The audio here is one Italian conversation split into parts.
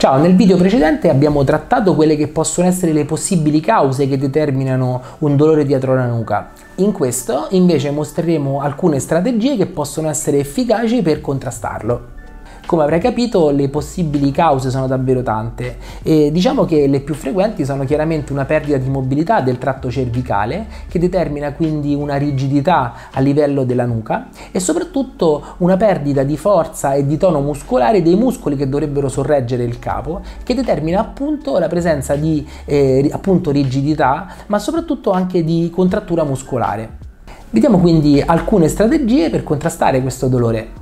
Ciao, nel video precedente abbiamo trattato quelle che possono essere le possibili cause che determinano un dolore dietro la nuca. In questo invece mostreremo alcune strategie che possono essere efficaci per contrastarlo. Come avrai capito, le possibili cause sono davvero tante e diciamo che le più frequenti sono chiaramente una perdita di mobilità del tratto cervicale che determina quindi una rigidità a livello della nuca e soprattutto una perdita di forza e di tono muscolare dei muscoli che dovrebbero sorreggere il capo, che determina appunto la presenza di rigidità, ma soprattutto anche di contrattura muscolare. Vediamo quindi alcune strategie per contrastare questo dolore.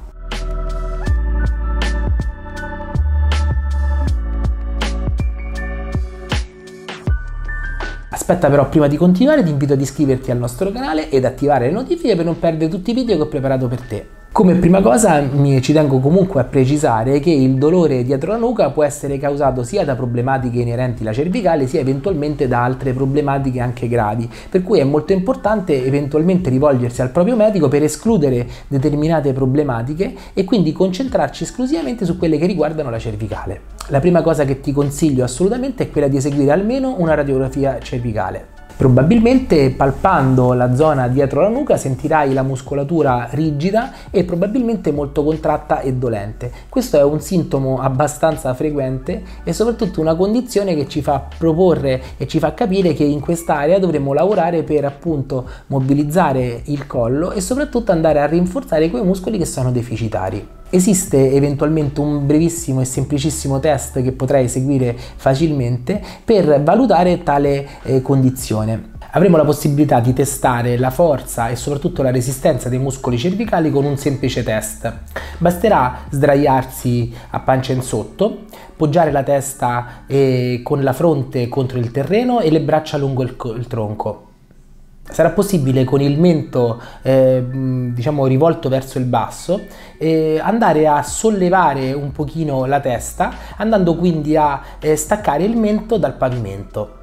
Aspetta però, prima di continuare ti invito ad iscriverti al nostro canale ed attivare le notifiche per non perdere tutti i video che ho preparato per te. Come prima cosa ci tengo comunque a precisare che il dolore dietro la nuca può essere causato sia da problematiche inerenti alla cervicale sia eventualmente da altre problematiche anche gravi, per cui è molto importante eventualmente rivolgersi al proprio medico per escludere determinate problematiche e quindi concentrarci esclusivamente su quelle che riguardano la cervicale. La prima cosa che ti consiglio assolutamente è quella di eseguire almeno una radiografia cervicale. Probabilmente palpando la zona dietro la nuca sentirai la muscolatura rigida e probabilmente molto contratta e dolente. Questo è un sintomo abbastanza frequente e soprattutto una condizione che ci fa proporre e ci fa capire che in quest'area dovremo lavorare per appunto mobilizzare il collo e soprattutto andare a rinforzare quei muscoli che sono deficitari. Esiste eventualmente un brevissimo e semplicissimo test che potrai eseguire facilmente per valutare tale condizione. Avremo la possibilità di testare la forza e soprattutto la resistenza dei muscoli cervicali con un semplice test. Basterà sdraiarsi a pancia in sotto, poggiare la testa con la fronte contro il terreno e le braccia lungo il tronco. Sarà possibile con il mento diciamo rivolto verso il basso andare a sollevare un pochino la testa, andando quindi a staccare il mento dal pavimento.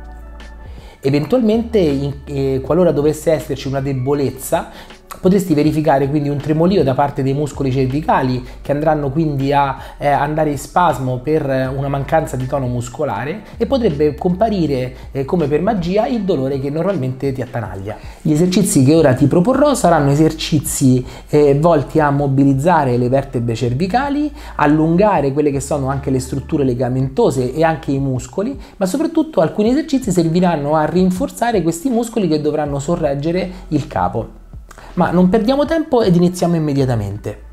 Eventualmente qualora dovesse esserci una debolezza potresti verificare quindi un tremolio da parte dei muscoli cervicali che andranno quindi a andare in spasmo per una mancanza di tono muscolare e potrebbe comparire come per magia il dolore che normalmente ti attanaglia. Gli esercizi che ora ti proporrò saranno esercizi volti a mobilizzare le vertebre cervicali, allungare quelle che sono anche le strutture legamentose e anche i muscoli, ma soprattutto alcuni esercizi serviranno a rinforzare questi muscoli che dovranno sorreggere il capo. Ma non perdiamo tempo ed iniziamo immediatamente.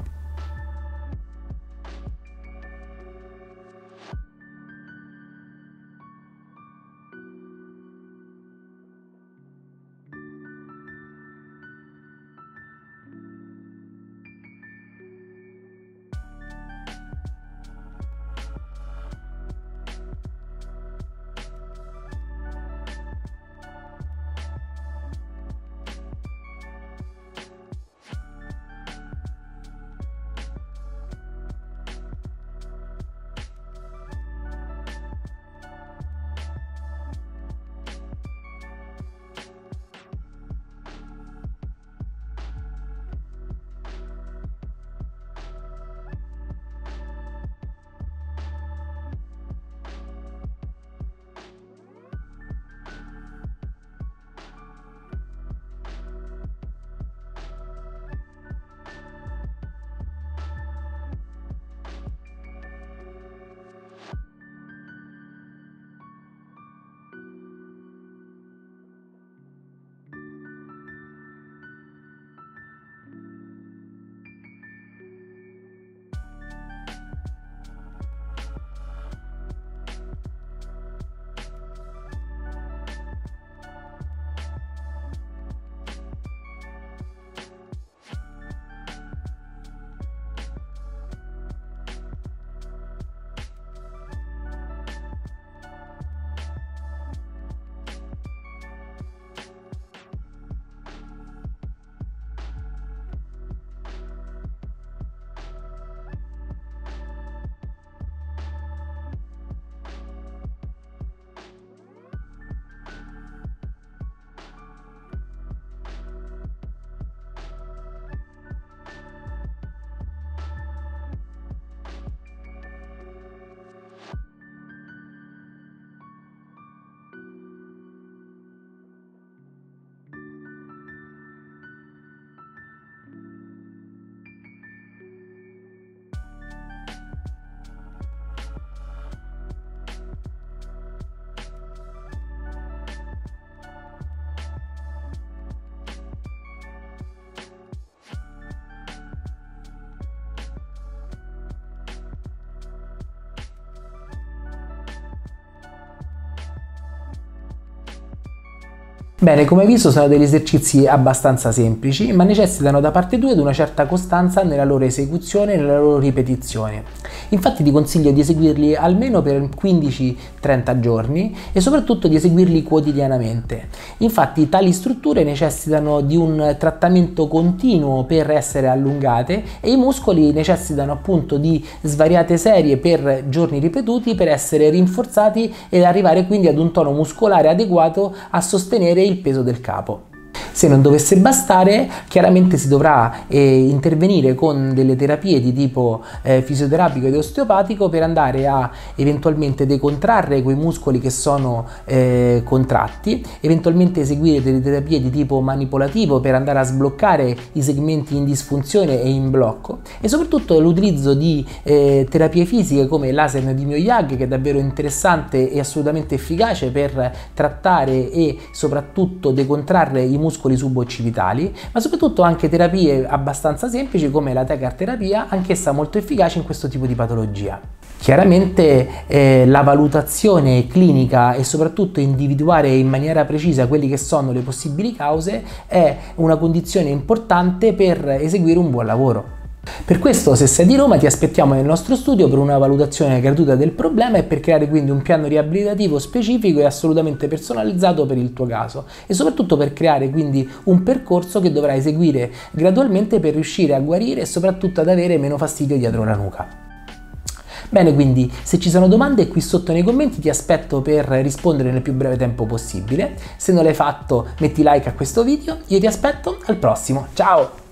Bene, come hai visto sono degli esercizi abbastanza semplici, ma necessitano da parte tua di una certa costanza nella loro esecuzione e nella loro ripetizione. Infatti ti consiglio di eseguirli almeno per 15-30 giorni e soprattutto di eseguirli quotidianamente. Infatti tali strutture necessitano di un trattamento continuo per essere allungate e i muscoli necessitano appunto di svariate serie per giorni ripetuti per essere rinforzati ed arrivare quindi ad un tono muscolare adeguato a sostenere il peso del capo. Se non dovesse bastare, chiaramente si dovrà intervenire con delle terapie di tipo fisioterapico ed osteopatico per andare a eventualmente decontrarre quei muscoli che sono contratti, eventualmente eseguire delle terapie di tipo manipolativo per andare a sbloccare i segmenti in disfunzione e in blocco, e soprattutto l'utilizzo di terapie fisiche come laser Neodimio-YAG, che è davvero interessante e assolutamente efficace per trattare e soprattutto decontrarre i muscoli suboccipitali, ma soprattutto anche terapie abbastanza semplici come la Tecar terapia, anch'essa molto efficace in questo tipo di patologia. Chiaramente la valutazione clinica e soprattutto individuare in maniera precisa quelle che sono le possibili cause è una condizione importante per eseguire un buon lavoro. Per questo, se sei di Roma, ti aspettiamo nel nostro studio per una valutazione gratuita del problema e per creare quindi un piano riabilitativo specifico e assolutamente personalizzato per il tuo caso, e soprattutto per creare quindi un percorso che dovrai eseguire gradualmente per riuscire a guarire e soprattutto ad avere meno fastidio dietro la nuca. Bene, quindi se ci sono domande qui sotto nei commenti ti aspetto per rispondere nel più breve tempo possibile. Se non l'hai fatto metti like a questo video, io ti aspetto al prossimo, ciao!